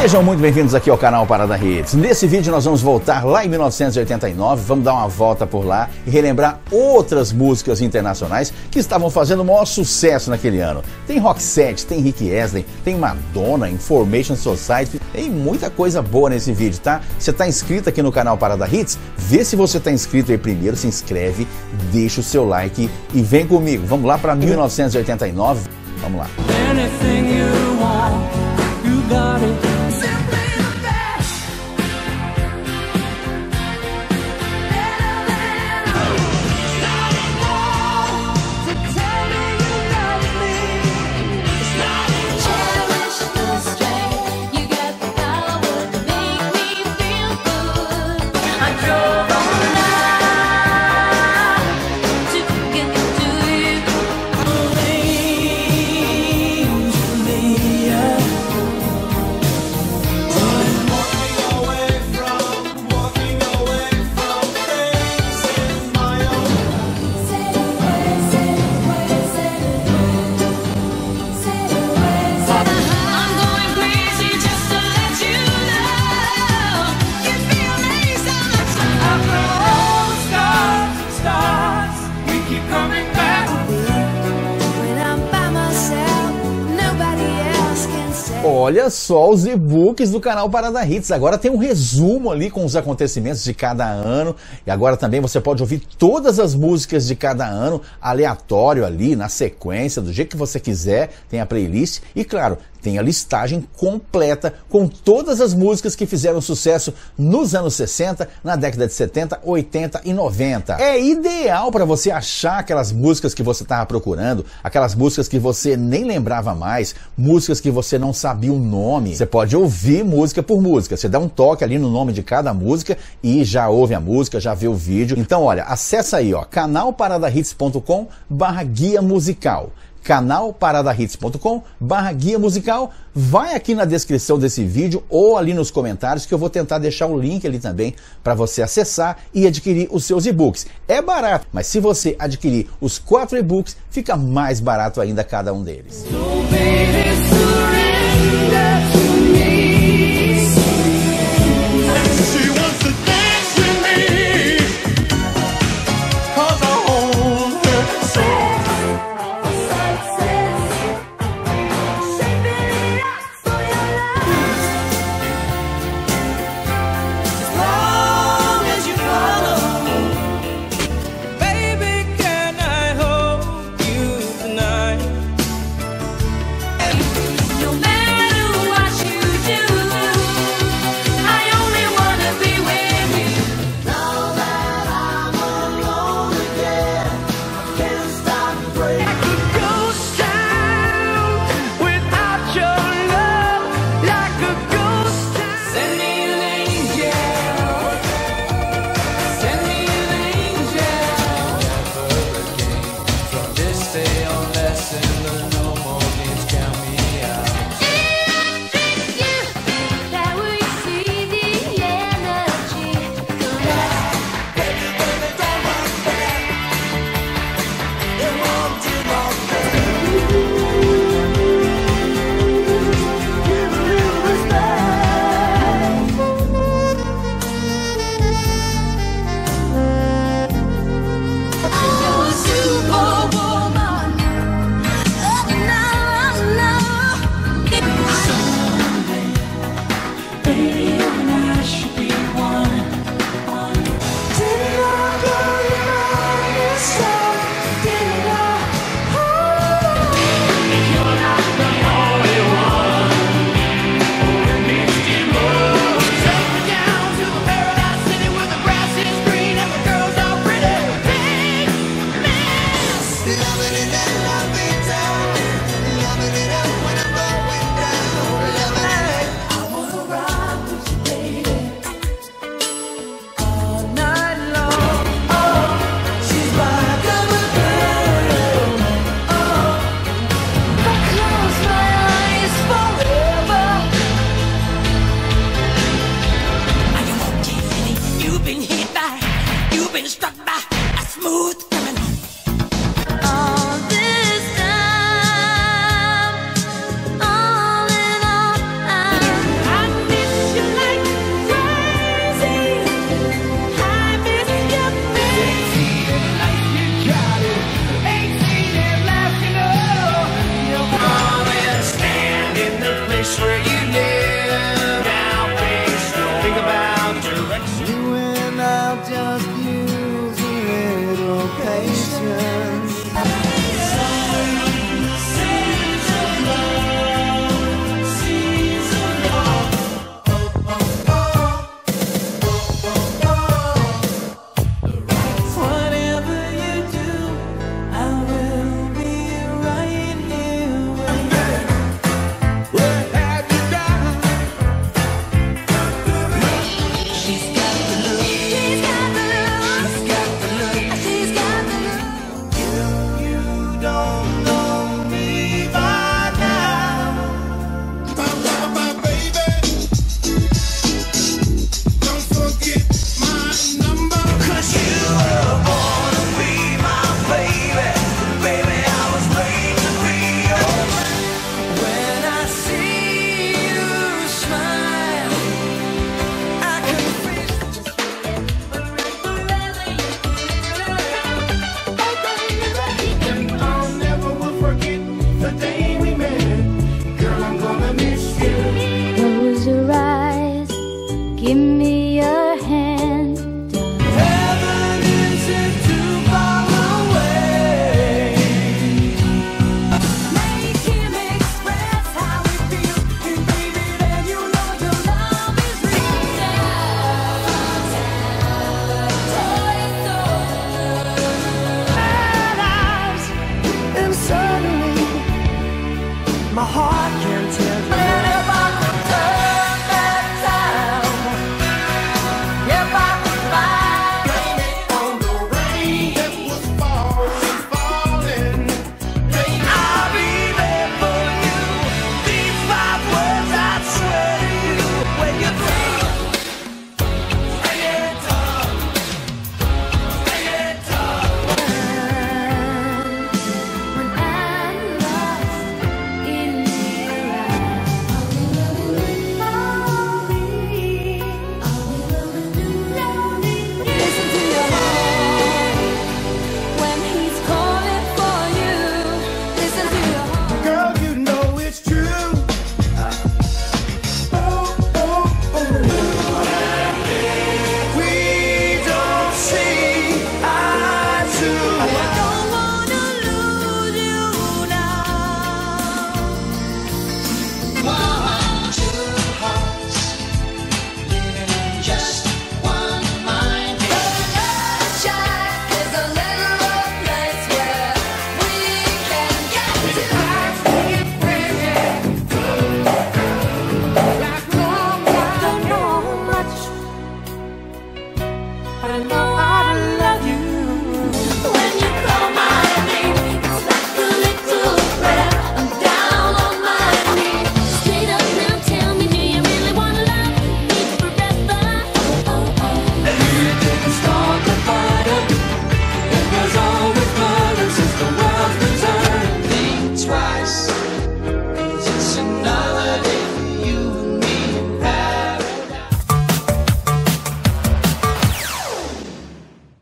Sejam muito bem-vindos aqui ao canal Parada Hits. Nesse vídeo nós vamos voltar lá em 1989, vamos dar uma volta por lá e relembrar outras músicas internacionais que estavam fazendo o maior sucesso naquele ano. Tem Roxette, tem Rick Astley, tem Madonna, Information Society, tem muita coisa boa nesse vídeo, tá? Você está inscrito aqui no canal Parada Hits? Vê se você está inscrito aí primeiro, se inscreve, deixa o seu like e vem comigo. Vamos lá para 1989, vamos lá. Anything you want, you got it. Olha só os e-books do canal Parada Hits. Agora tem um resumo ali com os acontecimentos de cada ano. E agora também você pode ouvir todas as músicas de cada ano, aleatório ali, na sequência, do jeito que você quiser. Tem a playlist e, claro, tem a listagem completa com todas as músicas que fizeram sucesso nos anos 60, na década de 70, 80 e 90. É ideal para você achar aquelas músicas que você estava procurando, aquelas músicas que você nem lembrava mais, músicas que você não sabia o nome. Você pode ouvir música por música. Você dá um toque ali no nome de cada música e já ouve a música, já vê o vídeo. Então, olha, acessa aí, ó, canalparadahits.com/guia musical. canalparadahits.com/guia musical. Vai aqui na descrição desse vídeo ou ali nos comentários que eu vou tentar deixar o link ali também para você acessar e adquirir os seus e-books. É barato, mas se você adquirir os 4 e-books, fica mais barato ainda cada um deles. Give me a